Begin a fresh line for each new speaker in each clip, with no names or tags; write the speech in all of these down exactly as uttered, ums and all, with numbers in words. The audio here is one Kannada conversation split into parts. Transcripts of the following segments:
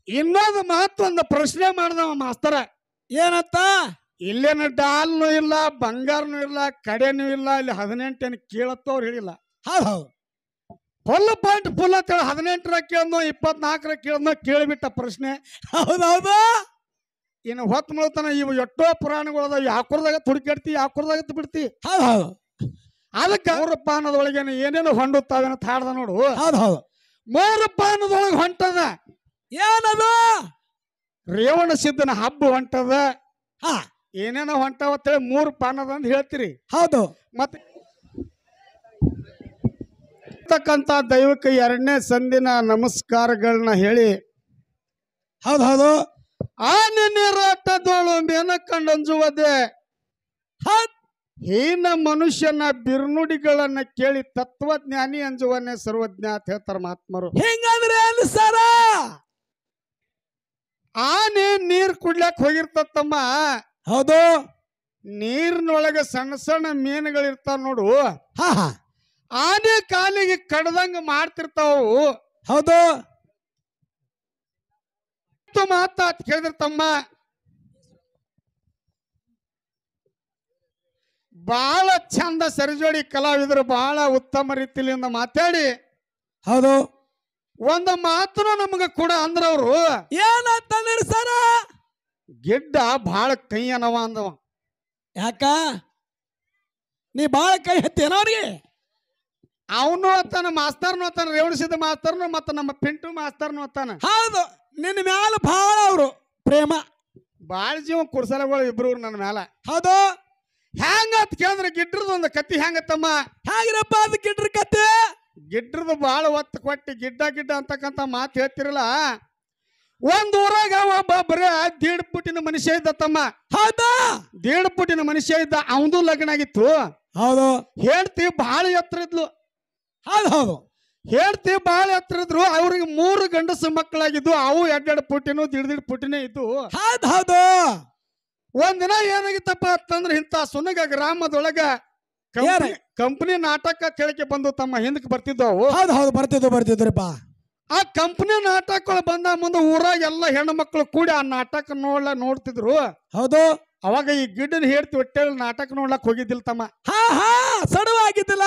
ಇನ್ನೊಂದು ಮಹತ್ವೊಂದು ಪ್ರಶ್ನೆ ಮಾಡ್ದವ ಮಾಸ್ತರ.
ಏನತ್ತ?
ಇಲ್ಲೇನು ಡಾಲ್ನು ಇಲ್ಲ, ಬಂಗಾರನು ಇಲ್ಲ, ಕಡೆನೂ ಇಲ್ಲ, ಇಲ್ಲಿ ಹದಿನೆಂಟೇನು ಕೇಳತ್ತೋ ಅವ್ರು ಹೇಳಿಲ್ಲ.
ಹೌದು ಹೌದು
ಫುಲ್ ಪಾಯಿಂಟ್ ಫುಲ್ ಅಂತ ಹೇಳಿ ಹದಿನೆಂಟರ ಕೇಳದ್ನೋ ಇಪ್ಪತ್ನಾಲ್ಕರ ಕೇಳದ್ನೋ ಕೇಳಿಬಿಟ್ಟ ಪ್ರಶ್ನೆ.
ಹೌದೌದು.
ಇನ್ನು ಹೊತ್ತು ಮುಳ್ತಾನ ಇವು ಎಷ್ಟೋ ಪುರಾಣಗಳದ ಯಾಕುರದಾಗ ತುಡುಕಾಡ್ತಿ ಯಾಕುರದಾಗ ಬಿಡ್ತಿ.
ಹೌದು ಹೌದು
ಅದಕ್ಕೆ ಮೂರು ಪಾನದೊಳಗೇನು ಏನೇನು ಹೊಂಡುತ್ತಾವೇನೋ ಹಾಡ್ದ ನೋಡು.
ಹೌದು ಹೌದು
ಮೂರು ಪಾನದೊಳಗೆ ಹೊಂಟದ
ಏನದು?
ರೇವಣ ಸಿದ್ದನ ಹಬ್ಬ ಹೊಂಟದ.
ಹಾ
ಏನೇನೋ ಹೊಂಟವತ್ತೇಳಿ ಮೂರು ಪಾನದ ಅಂತ ಹೇಳ್ತೀರಿ.
ಹೌದು.
ಮತ್ತೆ ತಕ್ಕಂತ ದೈವಕ್ಕೆ ಎರಡನೇ ಸಂದಿನ ನಮಸ್ಕಾರಗಳನ್ನ ಹೇಳಿ
ಹೌದು ಹೌದು
ಆ ನೀರಾಟದೋಳು ಮೇನ ಕಂಡಂಜುವುದೇ ಹೀನ ಮನುಷ್ಯನ ಬಿರುನುಡಿಗಳನ್ನ ಕೇಳಿ ತತ್ವಜ್ಞಾನಿ ಅಂಜುವನ್ನೇ ಸರ್ವಜ್ಞ ಅಂತ ಹೇಳ್ತಾರ ಮಹಾತ್ಮರು.
ಹಿಂಗಂದ್ರೆ ಅನ್ಸಾರ
ಆನೆ ನೀರ್ ಕುಡ್ಲಕ್ ಹೋಗಿರ್ತಮ್ಮ.
ಹೌದು.
ನೀರಿನೊಳಗೆ ಸಣ್ಣ ಸಣ್ಣ ಮೀನುಗಳಿರ್ತಾವ ನೋಡು.
ಹಾ ಹಾ
ಆನೆ ಕಾಲಿಗೆ ಕಡ್ದಂಗ ಮಾಡ್ತಿರ್ತಾವು.
ಹೌದು.
ಮಾತಾತ್ ಕೇಳಿದಿರ್ತಮ್ಮ. ಬಹಳ ಚಂದ ಸರಿಜೋಡಿ ಕಲಾವಿದರು ಬಹಳ ಉತ್ತಮ ರೀತಿಯಿಂದ ಮಾತಾಡಿ
ಹೌದು
ಒಂದು ಮಾತನು ನಮಗ ಕೂಡ ಅಂದ್ರ ಅವರು
ಏನಂತಂದ್ರ ಸರ
ಗಿಡ್ಡ ಬಹಳ ಕೈ ಅನ್ನವ ಅಂದವ.
ಯಾಕ ನೀ ಬಾಳ ಕೈ ಹತ್ತೇನ ಅವ್ರಿಗೆ?
ಅವನು ಅತ್ತಾನ, ಮಾಸ್ತರ್ನು ಅತ್ತಾನ, ರೇವಣಿಸಿದ ಮಾಸ್ತರ್ನು ಮತ್ತ ನಮ್ಮ ಪಿಂಟು ಮಾಸ್ತರ್ನು ಅತ್ತಾನ.
ಹೌದು. ನಿನ್ನ ಮ್ಯಾಲ ಬಹಳ ಅವರು ಪ್ರೇಮ,
ಬಾಳ ಜೀವ ಕುಡ್ಸಲಗಳು ಇಬ್ರು ನನ್ನ ಮ್ಯಾಲ.
ಹೌದು.
ಹೆಂಗ ಅಂತ ಕೇಳಿದ್ರೆ ಗಿಡ್ರದ ಒಂದು ಕತ್ತಿ ಹೆಂಗತ್ತಮ್ಮ?
ಹೇಗಿರಪ್ಪ ಅದು ಗಿಡ್ರ ಕತ್ತಿ?
ಗಿಡ್ರದ ಬಾಳ ಒತ್ತು ಕೊಟ್ಟಿ ಗಿಡ್ಡ ಗಿಡ್ಡ ಅಂತಕ್ಕಂತ ಮಾತು ಹೇಳ್ತಿರಲ್ಲ. ಒಂದ್ ಊರಾಗ ಒಬ್ಬ ಬರೇ ದೀಡ್ ಪುಟಿನ ಮನುಷ್ಯ ಇದ್ದ ತಮ್ಮ.
ಹೌದಾ?
ದೀಡ್ ಪುಟಿನ ಮನುಷ್ಯ ಇದ್ದ. ಅವಂದು ಲಗ್ನ ಆಗಿತ್ತು.
ಹೌದು.
ಹೇಳ್ತಿ ಬಹಳ ಎತ್ತರ ಇದ್ಲು.
ಹೌದು ಹೌದು
ಹೇಳ್ತಿ ಬಹಳ ಎತ್ತರ ಇದ್ರು. ಅವ್ರಿಗೆ ಮೂರು ಗಂಡಸು ಮಕ್ಕಳಾಗಿದ್ದು. ಅವು ಎರಡೆರಡು ಪುಟಿನು ದಿಡ್ ದಿಡ್ ಪುಟಿನೇ ಇದ್ದು.
ಹೌದು ಹೌದು
ಒಂದಿನ ಏನಾಗಿತ್ತಪ್ಪ ಅಂತಂದ್ರೆ ಇಂಥ ಸುನಗ ಗ್ರಾಮದೊಳಗ ಕಂಪನಿ ನಾಟಕ ಕೇಳಿಕೆ ಬಂದು ತಮ್ಮ ಹಿಂದಕ್ಕೆ ಬರ್ತಿದ್ದವು.
ಹೌದು ಹೌದು ಬರ್ತಿದ್ವು ಬರ್ತಿದ್ರಪ್ಪ.
ಆ ಕಂಪನಿ ನಾಟಕಗಳು ಬಂದ ಮುಂದೆ ಊರಾಗ ಎಲ್ಲ ಹೆಣ್ಣು ಮಕ್ಕಳು ಕೂಡಿ ಆ ನಾಟಕ ನೋಡ್ಲ ನೋಡ್ತಿದ್ರು.
ಹೌದು.
ಅವಾಗ ಈ ಗಿಡ್ಡನ ಹೇಳ್ತಿ ಹೊಟ್ಟೆ ನಾಟಕ ನೋಡ್ಲಕ್ ಹೋಗಿದ್ದಿಲ್ಲ ತಮ್ಮ.
ಹಾ ಹಾ ಸಡವಾಗಿದ್ದಿಲ್ಲ.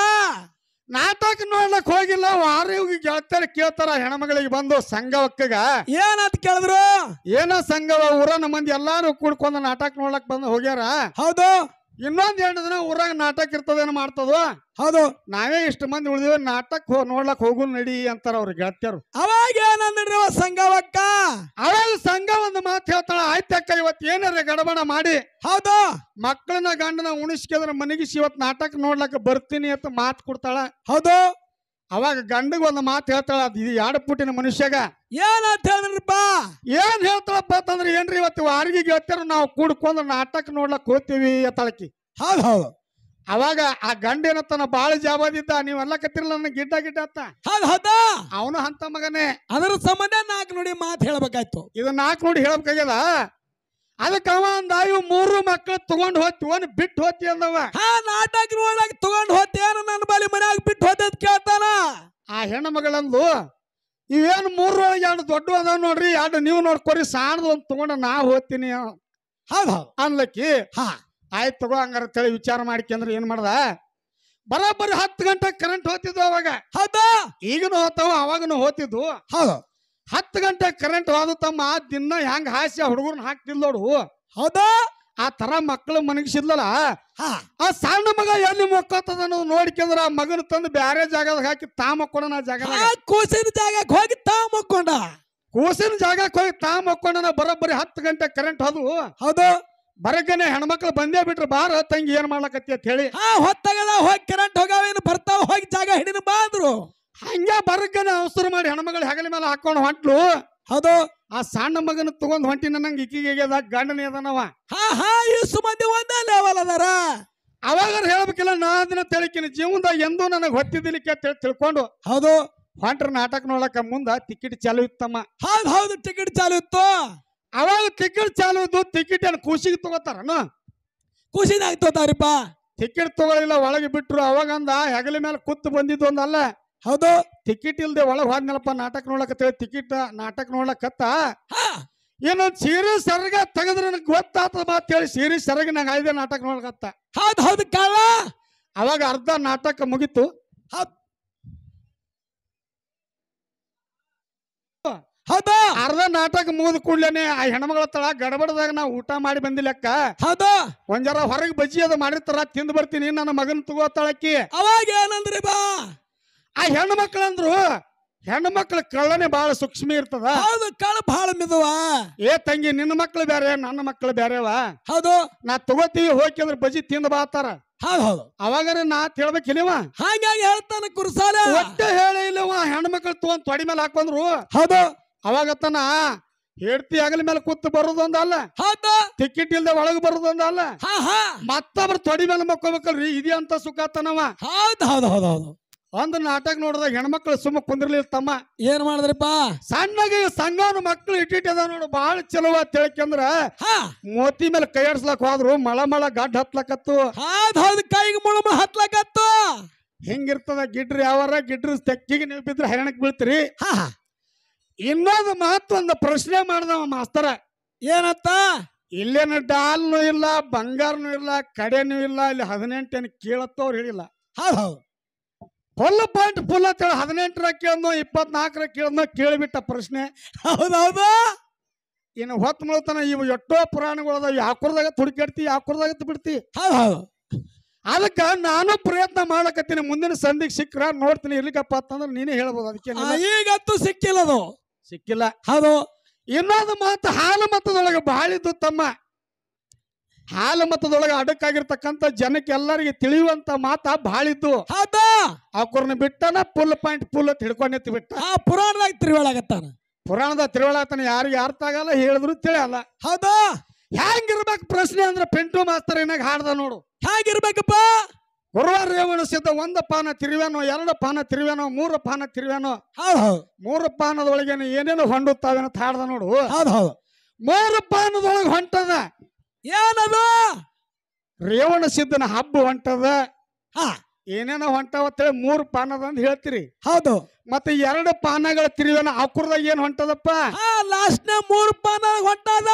ನಾಟಕ ನೋಡ್ಲಕ್ ಹೋಗಿಲ್ಲ. ವಾರಿಗೆ ಗೆಳತಾರ ಕೇಳ್ತಾರ ಹೆಣ್ಮಗಳಿಗೆ ಬಂದು ಸಂಘವಕ್ಕಗ
ಏನಂತ ಕೇಳಿದ್ರು?
ಏನೋ ಸಂಘವ ಊರನ ಮಂದಿ ಎಲ್ಲಾರು ಕೂಡ್ಕೊಂಡ ನಾಟಕ ನೋಡ್ಲಕ್ ಬಂದು ಹೋಗ್ಯಾರ.
ಹೌದು.
ಇನ್ನೊಂದ್ ಎರಡು ದಿನ ಊರಾಗ ನಾಟಕ ಇರ್ತದೇನು ಮಾಡ್ತದ.
ಹೌದು.
ನಾವೇ ಇಷ್ಟು ಮಂದಿ ಉಳಿದಿವಿ, ನಾಟಕ ನೋಡ್ಲಕ್ ಹೋಗು ನಡಿ ಅಂತಾರ ಅವ್ರ ಗೆಳತಿಯರು.
ಅವಾಗ ಏನಂದ್ರಿ ಸಂಘವಕ್ಕ?
ಅವಾಗ ಸಂಘ ಒಂದು ಮಾತು ಹೇಳ್ತಾಳ, ಆಯ್ತಕ್ಕ ಇವತ್ತು ಏನಾರ ಗಡಬಡ ಮಾಡಿ
ಹೌದು
ಮಕ್ಕಳನ್ನ ಗಂಡನ ಉಣಿಸ್ಕಿದ್ರ ಮನಗಿಸಿ ಇವತ್ತು ನಾಟಕ ನೋಡ್ಲಕ್ಕ ಬರ್ತೀನಿ ಅಂತ ಮಾತು ಕೊಡ್ತಾಳ.
ಹೌದು.
ಅವಾಗ ಗಂಡಗ ಒಂದು ಮಾತು ಹೇಳ್ತಾಳ, ಇದು ಎರಡು ಪುಟ್ಟಿನ ಮನುಷ್ಯಗ
ಏನಂತ ಹೇಳಿದ್ರಪ್ಪ?
ಏನ್ ಹೇಳ್ತಾಳಪ್ಪ ಅಂತಂದ್ರೆ ಏನ್ರಿ ಇವತ್ತು ವಾರಿಗೆ ಗೆಳತಿಯರು ನಾವು ಕೂಡ್ಕೊಂಡ್ ನಾಟಕ ನೋಡ್ಲಕ್ ಹೋಗ್ತೀವಿ ಅತ್ತಾಳಕಿ.
ಹೌದು ಹೌದು.
ಅವಾಗ ಆ ಗಂಡ ಏನತ್ತಾನ ಬಾಳ ಜಾಬಾದಿದ್ದ, ನೀವೆಲ್ಲ ಕತ್ತಿರಲ್ಲ ನನ್ನ ಗಿಡ್ಡ ಗಿಡ್ಡ ಅತ್ತ.
ಹೌದು ಹೌದಾ?
ಅವನು ಅಂತ ಮಗನೇ.
ಅದರ ಸಂಬಂಧ ನಾಲ್ಕು ನೋಡಿ ಮಾತು ಹೇಳ್ಬೇಕಾಯ್ತು.
ಇದು ನಾಲ್ಕು ನೋಡಿ ಹೇಳ್ಬೇಕಾಗ್ಯದ. ಅದಕ್ಕೆ ಅವ ಅಂದ, ಇವು ಮೂರು ಮಕ್ಕಳು ತಗೊಂಡ್ ಹೋಗ್ತಿ ಒಂದು ಬಿಟ್ಟು ಹೋಗ್ತಿ ಅಂದವ.
ಹಾ ನಾಟಕ ನೋಡಕ್ ತಗೊಂಡ್ ಹೋಗ್ತೇನ ನನ್ನ ಬಳಿ ಮನ್ಯಾಗ ಬಿಟ್ಟು ಹೋದ ಕೇಳ್ತಾನ.
ಆ ಹೆಣ್ಣು ಮಗಳಂದು, ಇವೇನು ಮೂರು ಒಳಗೆ ಎರಡು ದೊಡ್ಡ ಅದಾವ ನೋಡ್ರಿ, ಎರಡು ನೀವು ನೋಡ್ಕೊರಿ, ಸಾಣದು ಒಂದು ತಗೊಂಡ ನಾ ಹೋಗ್ತೀನಿ
ಹೌದು ಹೌದು
ಅನ್ಲಕ್ಕಿ.
ಹಾ
ಆಯ್ತು ತಗೋ ಹಂಗಾರ ಅಂತೇಳಿ ವಿಚಾರ ಮಾಡ್ಕೊಂಡ್ರೆ ಏನ್ ಮಾಡ್ದ, ಬರೋಬ್ಬರಿ ಹತ್ತು ಗಂಟೆ ಕರೆಂಟ್ ಹೋಗ್ತಿದ್ವು ಅವಾಗ.
ಹೌದಾ?
ಈಗನು ಹೋಗ್ತಾವ, ಅವಾಗನು ಹೋಗ್ತಿದ್ವು.
ಹೌದು.
ಹತ್ತು ಗಂಟೆ ಕರೆಂಟ್ ಹೋದ ತಮ್ಮ ದಿನ ಹೆಂಗ ಹಾಸಿ ಹುಡುಗರ್ನ ಹಾಕ್ತಿಲ್ ನೋಡು.
ಹೌದಾ?
ಆ ತರ ಮಕ್ಕಳು ಮನಗಿಸಿದ್ಲಲ್ಲ.
ಹಾ
ಆ ಸಣ್ಣ ಮಗ ಎಲ್ಲಿ ಮೊಕ್ಕೋತದ ಅನ್ನೋದು ನೋಡ್ಕೊಂಡ್ರ ಆ ಮಗನ ತಂದು ಬ್ಯಾರೆ ಜಾಗದಾಗ ಹಾಕಿ ತಾ ಮಕ್ಕೊಂಡ ಜಾಗ
ಕೂಸಿನ ಜಾಗಕ್ಕೆ ಹೋಗಿ ತಾ ಮಕ್ಕೊಂಡ.
ಕೂಸಿನ ಜಾಗಕ್ಕೆ ಹೋಗಿ ತಾ ಮಕ್ಕೊಂಡ. ಬರೋಬ್ಬರಿ ಹತ್ತು ಗಂಟೆ ಕರೆಂಟ್ ಹೋದ್ವು.
ಹೌದು.
ಬರಗನೆ ಹೆಣ್ಮಕ್ಳು ಬಂದೇ ಬಿಟ್ರು, ಬಾರ ತಂಗಿ ಏನ್ ಮಾಡ್ಲಕತ್ತಿ ಅಂತ ಹೇಳಿ.
ಹಾ ಹೊತ್ತಾಗದ ಹೋಗಿ ಕರೆಂಟ್ ಹೋಗಾವೇನು ಬರ್ತಾವ, ಹೋಗಿ ಜಾಗ ಹಿಡಿದು ಬಾಂದ್ರು.
ಹಂಗೆ ಬರಗನೆ ಅವಸರ ಮಾಡಿ ಹೆಣ್ಮಗಳು ಹೆಗಲ ಮೇಲೆ ಹಾಕೊಂಡು ಹೊಂಟ್ಲು.
ಹೌದು.
ಆ ಸಣ್ಣ ಮಗನ ತಗೊಂಡ್ ಹೊಂಟಿನ ನಂಗೆ ಇಕ್ಕಿಗೆ ಗಂಡನೇ ಅದನವ.
ಹಾ ಹಾ ಈ ಸುಮಂದಿ ಒಂದೇ ಲೆವೆಲ್ ಅದಾರ.
ಅವಾಗ ಹೇಳ್ಬೇಕಿಲ್ಲ, ನಾ ದಿನ ತಿಳಿಕಿನ ಜೀವನದಾಗ ಎಂದೂ ನನಗೆ ಹೊತ್ತಿದ್ದಿಲಿಕ್ಕೆ ತಿಳ್ಕೊಂಡು
ಹೌದು
ಹೊಂಟ್ರ ನಾಟಕ ನೋಡಕ ಮುಂದ ಟಿಕೆಟ್ ಚಾಲು ಇತ್ತಮ್ಮ.
ಹೌದು ಹೌದು ಟಿಕೆಟ್ ಚಾಲು ಇತ್ತು.
ಅವಾಗ ಟಿಕೆಟ್ ಚಾಲು ಇದ್ದು. ಟಿಕೆಟ್ ಏನು ಖುಷಿಗೆ ತಗೋತಾರನ?
ಖುಷಿನಾಗ ತಗೋತಾರಿಪ್ಪ.
ಟಿಕೆಟ್ ತಗೊಳಿಲ್ಲ, ಒಳಗೆ ಬಿಟ್ರು. ಅವಾಗ ಅಂದ ಹೆಗಲ ಮೇಲೆ ಕೂತ್ ಬಂದಿದ್ದು ಒಂದಲ್ಲ.
ಹೌದು
ಟಿಕೆಟ್ ಇಲ್ದೆ ಒಳಗ್ ಹೋದ್ನಲ್ಲಪ್ಪ ನಾಟಕ ನೋಡ್ಲಕತ್ತೇಳಿ ಟಿಕೆಟ್ ನಾಟಕ ನೋಡ್ಲಕತ್ತ
ಹಾ
ಏನೊಂದ್ ಸೀರೆ ಸರಗ ತೆಗದ್ರ ನನಗೆ ಗೊತ್ತಾತದ ಮಾತ್ ಹೇಳಿ ಸೀರೆ ಸರಗ ನಂಗೆ ಐದೇ ನಾಟಕ ನೋಡ್ಲಕತ್ತ.
ಹೌದು ಹೌದು ಕಾಳ
ಅವಾಗ ಅರ್ಧ ನಾಟಕ ಮುಗಿತು.
ಹೌದು ಹೌದು
ಅರ್ಧ ನಾಟಕ ಮುಗಿದ ಕೂಡ್ಲೇನೆ ಆ ಹೆಣ್ಮಗಳ ತಳ ಗಡಬಡದಾಗ ನಾವು ಊಟ ಮಾಡಿ ಬಂದಿಲ್ಲಕ್ಕ.
ಹೌದು
ಒಂದ್ ಜರ ಹೊರಗೆ ಬಜ್ಜಿ ಅದು ಮಾಡಿರ್ತಾರ ತಿಂದು ಬರ್ತೀನಿ ನನ್ನ ಮಗನ್ ತಗೋತಾಳಕ್ಕಿ.
ಅವಾಗ ಏನಂದ್ರಿ ಬಾ
ಆ ಹೆಣ್ಣು ಮಕ್ಕಳಂದ್ರು ಹೆಣ್ಣು ಮಕ್ಳ ಕಳ್ಳನೆ ಬಹಳ ಸೂಕ್ಷ್ಮ ಇರ್ತದ.
ಹೌದು ಕಾಳ ಬಹಳ ಮಿದುವ.
ಏ ತಂಗಿ ನಿನ್ನ ಮಕ್ಳು ಬೇರೆ ನನ್ನ ಮಕ್ಳು ಬೇರೆವಾ.
ಹೌದು
ನಾ ತಗೋತೀವಿ ಹೋಗ್ಯಂದ್ರ ಬಜ್ಜಿ ತಿಂದು ಬಾತಾರ.
ಹೌದು ಹೌದು
ಅವಾಗಾರ ನಾ ತಿಳ್ಬೇಕಿಲ್ಲವ
ಹಾಗಾಗಿ ಹೇಳ್ತಾನ ಕುರುಸಾಲ
ಒಟ್ಟೆ ಹೇಳಿ ಇಲ್ಲವ ಹೆಣ್ಣು ಮಕ್ಳು ತಗೊಂಡ್ ತೊಡಿ ಮೇಲೆ ಹಾಕೊಂಡ್ರು.
ಹೌದು
ಅವಾಗತ್ತನ ಹೆಡ್ತಿ ಆಗಲ ಮೇಲೆ ಕೂತ್ ಬರೋದೊಂದಲ್ಲ,
ಹೌದು
ಟಿಕೆಟ್ ಇಲ್ದೆ ಒಳಗೆ ಬರೋದೊಂದಲ್ಲ,
ಹಾ ಹಾ
ಮತ್ತೊಬ್ರು ತೊಡಿ ಮೇಲೆ ಮಕ್ಕೋಬೇಕಲ್ರಿ. ಇದೇ ಅಂತ ಸುಖಾತನವ.
ಹೌದು ಹೌದು ಹೌದು ಹೌದು
ಒಂದು ನಾಟಕ ನೋಡಿದಾಗ ಹೆಣ್ಮಕ್ಳು ಸುಮ್ಮ ಕುಂದಿರ್ಲಿಲ್ಲ ತಮ್ಮ.
ಏನ್ ಮಾಡಿದ್ರಿಪ್ಪ
ಸಣ್ಣಗೆ ಸಂಘವನ ಮಕ್ಳು ಇಟ್ಟಿಟ್ಟದ ನೋಡು ಬಾಳ ಚಲೋ ತಿಳ್ಕಂದ್ರ
ಹಾ
ಮೋತಿ ಮೇಲೆ ಕೈ ಆಡ್ಸ್ಲಕ್ ಹೋದ್ರು ಮಳ ಮಳ ಗಡ್ಡ ಹತ್ಲಕತ್ತು.
ಹೌದು ಹೌದು ಕೈಗೆ ಮುಳುಮ ಹತ್ಲಕತ್ತು.
ಹಿಂಗಿರ್ತದ ಗಿಡ್ರಿ ಯಾವಾರ ಗಿಡ್ರಿ ತೆಕ್ಕಿಗೆ ನೀವು ಬಿದ್ರೆ ಹೈರಾಣಕ್ ಬೀಳ್ತೀರಿ.
ಹಾ ಹಾ
ಇನ್ನೊಂದು ಮಾತೊಂದು ಪ್ರಶ್ನೆ ಮಾಡ್ದವ ಮಾಸ್ತರ.
ಏನತ್ತ
ಇಲ್ಲೇನು ಡಾಲ್ನು ಇಲ್ಲ ಬಂಗಾರನು ಇಲ್ಲ ಕಡೆನೂ ಇಲ್ಲ ಇಲ್ಲಿ ಹದಿನೆಂಟೇನು ಕೇಳತ್ತೋ ಅವ್ರು ಹೇಳಿಲ್ಲ.
ಹೌದು ಹೌದು
ಫುಲ್ ಪಾಯಿಂಟ್ ಫುಲ್ ಅಂತ ಹೇಳಿ ಹದಿನೆಂಟರ ಕೇಳದ್ನೋ ಇಪ್ಪತ್ನಾಲ್ಕರ ಕೇಳದ್ನೋ ಕೇಳಿಬಿಟ್ಟ ಪ್ರಶ್ನೆ.
ಹೌದೌದು
ಇನ್ನು ಹೊತ್ತು ಮುಳ್ತಾನ ಇವು ಎಷ್ಟೋ ಪುರಾಣಗಳದ ಯಾಕುರ್ದಾಗ ತುಡುಕಾಡ್ತಿ ಯಾಕುರ್ದಾಗ ಬಿಡ್ತಿ.
ಹೌದು ಹೌದು
ಅದಕ್ಕ ನಾನು ಪ್ರಯತ್ನ ಮಾಡಕತ್ತೀನಿ. ಮುಂದಿನ ಸಂಧಿಗೆ ಸಿಕ್ಕ್ರ ನೋಡ್ತೀನಿ. ಇರ್ಲಿಕ್ಕಪ್ಪ ಅಂತಂದ್ರೆ ನೀನೇ ಹೇಳ್ಬೋದು. ಅದಕ್ಕೆ
ಈಗಂತೂ ಸಿಕ್ಕಿಲ್ಲ ಅದು
ಸಿಕ್ಕಿಲ್ಲ.
ಹೌದು
ಇನ್ನೊಂದು ಮಾತು ಹಾಲು ಮತದೊಳಗೆ ಬಾಳಿದ್ದು ತಮ್ಮ. ಹಾಲು ಮತದೊಳಗೆ ಅಡಕ್ಕಾಗಿರ್ತಕ್ಕಂಥ ಜನಕ್ಕೆ ಎಲ್ಲರಿಗೆ ತಿಳಿಯುವಂತ ಮಾತ ಬಾಳಿದ್ದು.
ಹೌದಾ
ಅವ್ರನ್ನ ಬಿಟ್ಟನ ಫುಲ್ ಪಾಯಿಂಟ್ ಫುಲ್ ಅಂತ ಹಿಡ್ಕೊಂಡೆತ್ತಿ ಬಿಟ್ಟ.
ಆ ಪುರಾಣದಾಗ ತಿರುವಳಾಗತ್ತಾನ.
ಪುರಾಣದ ತಿರುವಳಾತನ ಯಾರಿಗೆ ಅರ್ಥ ಆಗಲ್ಲ ಹೇಳಿದ್ರು ತಿಳಿಯಲ್ಲ.
ಹೌದಾ
ಹೆಂಗಿರ್ಬೇಕು ಪ್ರಶ್ನೆ ಅಂದ್ರೆ ಪಿಂಟು ಮಾಸ್ತರ್ ಏನಾಗ ಹಾಡ್ದ ನೋಡು.
ಹೇಗಿರ್ಬೇಕಪ್ಪ
ಗುರುವಾರ ರೇವಣಿಸಿದ್ದ ಒಂದು ಪಾನ ತಿರುವೇನೋ ಎರಡು ಪಾನ ತಿರುವೇನೋ ಮೂರು ಪಾನ ತಿರುವೇನೋ.
ಹೌದು ಹೌದು
ಮೂರು ಪಾನದೊಳಗೇನು ಏನೇನು ಹೊಂಡುತ್ತಾವೇನಂತ ಹಾಡ್ದ ನೋಡು.
ಹೌದು ಹೌದು
ಮೂರು ಪಾನದೊಳಗೆ ಹೊಂಟದ
ಏನದು
ರೇವಣ ಸಿದ್ದನ ಹಬ್ಬ ಹೊಂಟದ.
ಹಾ
ಏನೇನೋ ಹೊಂಟವತ್ತೇಳಿ ಮೂರು ಪಾನದ ಅಂತ ಹೇಳ್ತೀರಿ.
ಹೌದು
ಮತ್ತೆ ಎರಡು ಪಾನಗಳ ತಿರುವೇನ ಅಕುರ್ದಾಗ ಏನ್ ಹೊಂಟದಪ್ಪ.
ಹಾ ಲಾಸ್ಟ್ ನ ಮೂರು ಪಾನ ಹೊಂಟದ.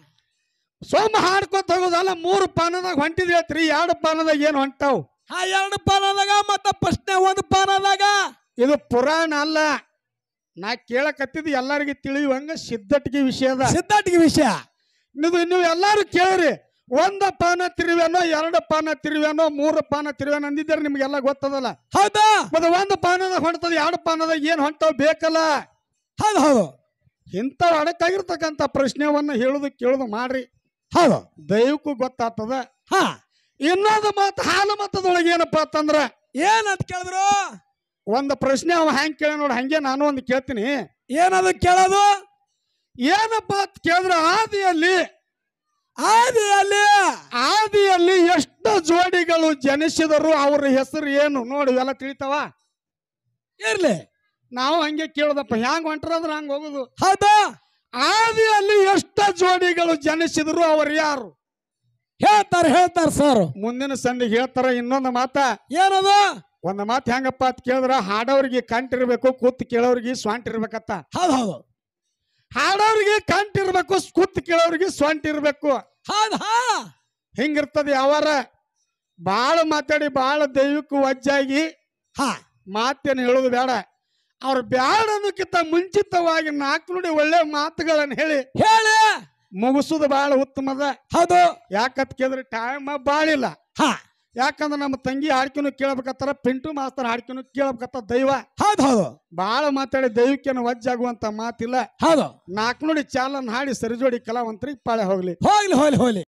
ಸೋಮ ಹಾಡ್ಕೊತ ಹೋಗೋದಲ್ಲ ಮೂರು ಪಾನದಾಗ ಹೊಂಟಿದ್ ಹೇಳ್ತೀರಿ. ಎರಡು ಪಾನದಾಗ ಏನ್ ಹೊಂಟಾವ್.
ಹಾ ಎರಡು ಪಾನದಾಗ ಮತ್ತ ಪ್ರಶ್ನೆ ಒಂದು ಪಾನದಾಗ.
ಇದು ಪುರಾಣ ಅಲ್ಲ. ನಾ ಕೇಳಕತ್ತಿದ್ ಎಲ್ಲರಿಗೂ ತಿಳಿಯುವಂಗ ಸಿದ್ಧಟಿಗೆ ವಿಷಯದ
ಸಿದ್ಧಾಟಿಗೆ ವಿಷಯ.
ಇದು ನೀವು ಎಲ್ಲಾರು ಕೇಳ್ರಿ. ಒಂದ ಪಾನ ತಿರುವೇನೋ ಎರಡು ಪಾನ ತಿರುವೇನೋ ಮೂರು ಪಾನ ತಿರುವೇನೋ ಅಂದಿದ್ದಾರೆ ನಿಮ್ಗೆಲ್ಲ ಗೊತ್ತದಲ್ಲ.
ಹೌದಾ
ಮತ್ತೆ ಒಂದು ಪಾನದಾಗ ಹೊಂಟದ ಎರಡು ಪಾನದಾಗ ಏನ್ ಹೊಂಟಾವ್ ಬೇಕಲ್ಲ.
ಹೌದು ಹೌದು
ಇಂಥವ್ ಅಡಕ್ಕಾಗಿರ್ತಕ್ಕಂಥ ಪ್ರಶ್ನೆವನ್ನ ಹೇಳುದು ಕೇಳುದು ಮಾಡ್ರಿ.
ಹೌದು
ದೈವಕ್ಕೂ ಗೊತ್ತಾಗ್ತದ.
ಹಾ
ಇನ್ನೊಂದು ಮಾತು ಹಾಲು ಮತದೊಳಗೆ ಏನಪ್ಪಾ ಅಂತಂದ್ರ
ಏನಂತ ಕೇಳಿದ್ರು.
ಒಂದು ಪ್ರಶ್ನೆ ಅವ ಹೆಂಗ್ ಕೇಳ ನೋಡಿ ಹಂಗೆ ನಾನು ಒಂದು ಕೇಳ್ತೀನಿ.
ಏನದು ಕೇಳೋದು.
ಏನಪ್ಪಾ ಅಂತ ಕೇಳಿದ್ರ ಆದಿಯಲ್ಲಿ
ಆದಿಯಲ್ಲಿ
ಆದಿಯಲ್ಲಿ ಎಷ್ಟು ಜೋಡಿಗಳು ಜನಿಸಿದರು ಅವ್ರ ಹೆಸರು ಏನು ನೋಡಿ ಎಲ್ಲ ತಿಳಿತಾವ.
ಇರ್ಲಿ
ನಾವು ಹಂಗೆ ಕೇಳದಪ್ಪ ಹೆಂಗ್ ಹೊಂಟ್ರಂದ್ರ ಹಂಗ ಹೋಗುದು.
ಹೌದಾ
ಆದಿಯಲ್ಲಿ ಎಷ್ಟು ಜೋಡಿಗಳು ಜನಿಸಿದ್ರು ಅವ್ರು ಯಾರು
ಹೇಳ್ತಾರ ಹೇಳ್ತಾರ ಸರ್.
ಮುಂದಿನ ಸಂಧಿಗೆ ಹೇಳ್ತಾರ. ಇನ್ನೊಂದು ಮಾತ
ಏನದು
ಒಂದು ಮಾತು ಹೆಂಗಪ್ಪ ಅಂತ ಕೇಳಿದ್ರ ಹಾಡೋರಿಗೆ ಕಂಟಿರ್ಬೇಕು ಕೂತ್ ಕೇಳೋರಿಗೆ ಸ್ವಂಟ ಇರ್ಬೇಕತ್ತ.
ಹೌದು ಹೌದು
ಹಾಡೋರಿಗೆ ಕಂಠ ಇರ್ಬೇಕು ಕೂತ್ ಕೇಳೋರಿಗೆ ಸ್ವಂಟ ಇರ್ಬೇಕು.
ಹೌದು ಹಾ
ಹಿಂಗಿರ್ತದ. ಯಾವಾರ ಬಾಳ ಮಾತಾಡಿ ಬಾಳ ದೈವಕ್ಕೂ ವಜ್ಜಾಗಿ
ಹಾ
ಮಾತೇನು ಹೇಳೋದು ಬೇಡ. ಅವ್ರ ಬ್ಯಾಡ ಅನ್ನೋಕ್ಕಿಂತ ಮುಂಚಿತವಾಗಿ ನಾಲ್ಕು ನುಡಿ ಒಳ್ಳೆ ಮಾತುಗಳನ್ನು ಹೇಳಿ
ಹೇಳಿ
ಮುಗಿಸೋದು ಬಹಳ ಉತ್ತಮದ.
ಹೌದು
ಯಾಕತ್ ಕೇಳಿದ್ರೆ ಟೈಮ್ ಬಾಳಿಲ್ಲ.
ಹಾ
ಯಾಕಂದ್ರೆ ನಮ್ಮ ತಂಗಿ ಹಾಡ್ಕಿನೂ ಕೇಳಬೇಕತ್ತಾರ, ಪಿಂಟು ಮಾಸ್ತರ್ ಹಾಡ್ಕಿನೂ ಕೇಳಬೇಕತ್ತ ದೈವ.
ಹೌದು ಹೌದು
ಬಾಳ ಮಾತಾಡಿ ದೈವಕ್ಕೇನು ವಜ್ಜಾಗುವಂತ ಮಾತಿಲ್ಲ.
ಹೌದು
ನಾಲ್ಕು ನುಡಿ ಚಾಲನ್ ಹಾಡಿ ಸರಿಜೋಡಿ ಕಲಾವಂತರಿಗೆ ಪಾಳೆ ಹೋಗ್ಲಿ
ಹೋಗ್ಲಿ ಹೋಗ್ಲಿ ಹೋಗ್ಲಿ.